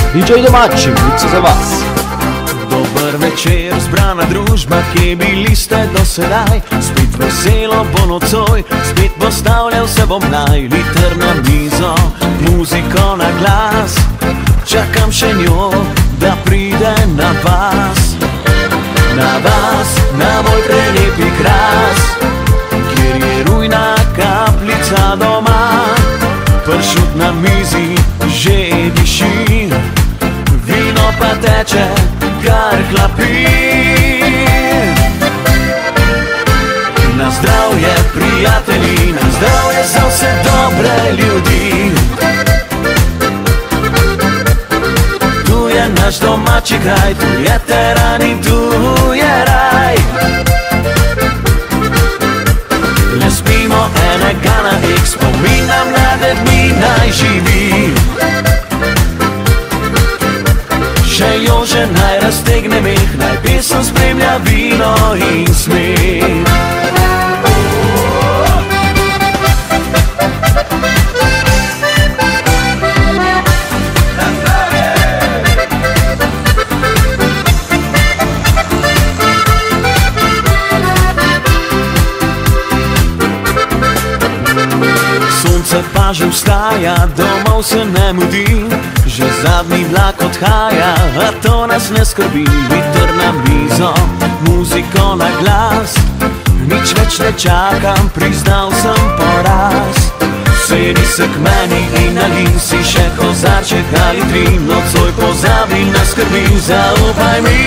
DJ domači, mice za vas. Dober večer, zbrana družba, kje bili ste do sedaj? Spet veselo bo nocoj, spet postavljal se bom naj. Liter na mizo, muziko na glas, čakam še njo, da pride na vas. Na vas, na moj prelepi kras, kjer je rujna kapljica doma. Pršut na mizi že diši, vino pa teče, kar hlapi. Na zdravje, prijatelji, na zdravje za vse dobre ljudi. Tu je naš domači kraj, tu je teran in tu je raj. Ne spimo enega na X, spominam mlade dni naj živi. Še Jože naj raztegne meh, naj pesem spremlja vino in smeh. Sonce pa že vstaja, domov se ne mudi, že zadnji vlak odhaja, a to nas ne skrbi. Liter na mizo, muziko na glas, nič več ne čakam, priznal sem poraz. Sedi se k meni in nalij si še kozarček ali tri, nocoj pozabi na skrbi, zaupaj mi.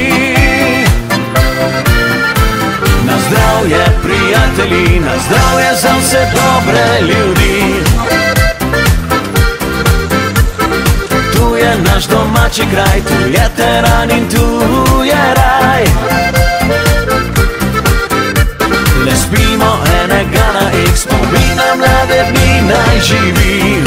Na zdravje, prijatelji, na zdravje za vse dobre ljudi. Tu je naš domači kraj, tu je teran in tu je raj. Ne spimo enega na X, spominam mlade dni naj živi.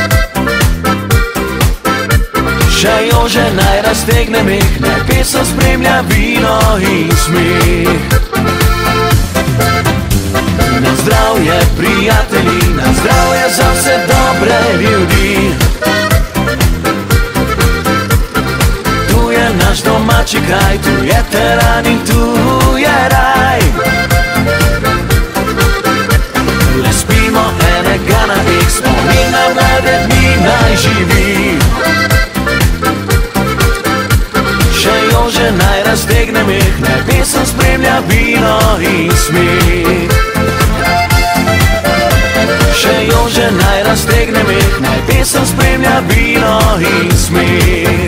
Še Jože naj raztegne meh, naj pesem spremlja vino in smeh. Na zdravje, prijatelji, na zdravje za vse dobre ljudi. Tu je naš domači kraj, tu je teran in tu je raj. Ne spimo enega na X, spominam mlade dni naj živi. Še Jože naj raztegne meh, naj pesem spremlja vino in smeh. Še Jože naj raztegne meh, naj pesem spremlja vino in smeh.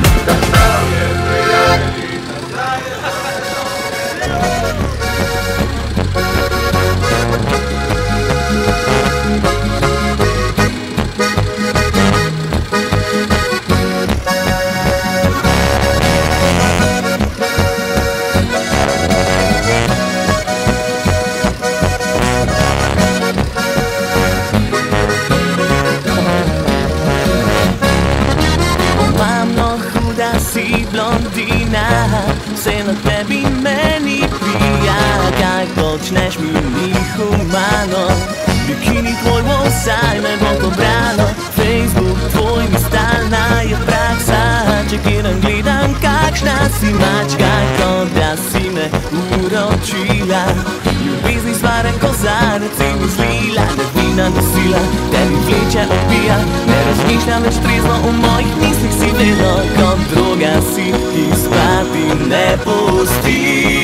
Vse na tebi meni prija, kaj počneš mi ni humano. Bikini tvoj vsaj me bo pobralo, Facebook tvoj mi stalna je praksa. Čekiram, gledam kakšna si mačka, kot da si me uročila. Ljubezni svaren kozarec in izlila, da vina do sila tebi vleče odbija. Ne razmišljam več trezno, v mojih mislih si vedno kot droga si, ki spati ne pusti.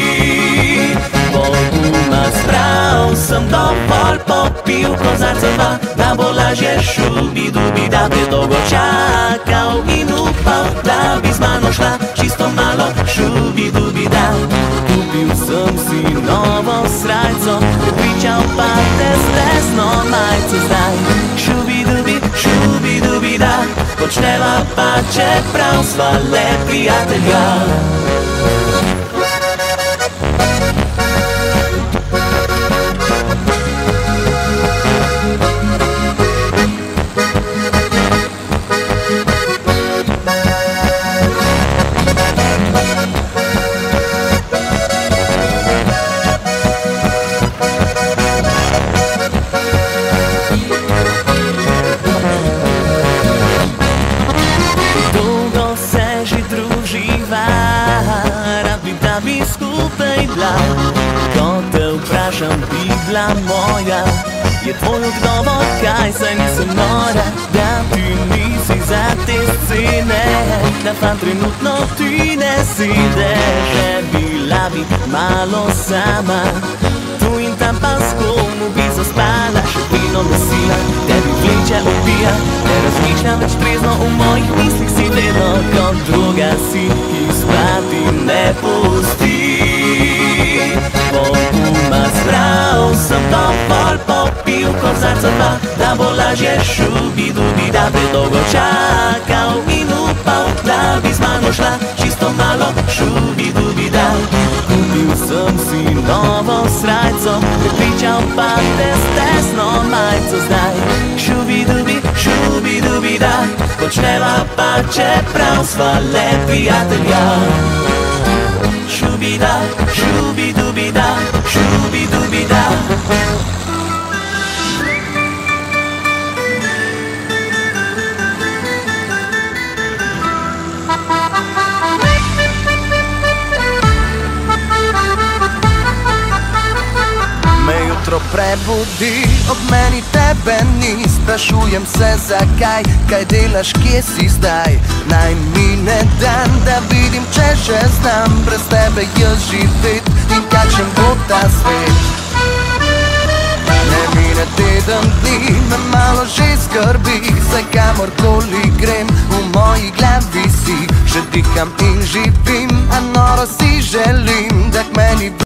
Poguma sprav sem dovolj popil kozarca dva, da bo lažje šubi-dubi, da te dolgo čakal in upal, da bi z mano šla čisto malo šubi-dubi, da. Kupil sem si novo srajco, prepričal pa te z lesno majco zdaj. Šubi-dubi, šubi-dubi, da počneva pa, čeprav sva le prijatelja. skupaj bila. Ko te vprašam, bi bila moja, je tvoj odgovor, kaj saj nisem nora, da ti nisi za te scene, da fant trenutno ti ne sideš. Že bila bi malo sama, tu in tam pa s komu bi zaspala, še vino nosila, tebi vleče opija, ne razmišljam več trezno, v mojih mislih si vedno kot druga si, ki spati ne pusti. Poguma zbral sem dovolj popil kozarca dva, da bo lažje šubi-dubi, da predolgo čakal in upal, da bi z mano šla čisto malo šubi-dubi, da. Kupil sem si novo srajco, prepričal pa te s tesno majico zdaj. Šubi-dubi, šubi-dubi, da, počneva pa čeprav sva le prijatelja. Šubi-da, šubi-dubi-da, šubi-dubi-da. Me jutro prebudi, ob meni tebe ni, sprašujem se zakaj, kaj delaš, kje si zdaj. Naj mine dan, da vidim, če še znam brez tebe jaz živit in kakšen bo ta svet. Ne mine teden dni, me malo že skrbi, saj kamorkoli grem, v moji glavi si, še diham in živim, a noro si želim, da k meni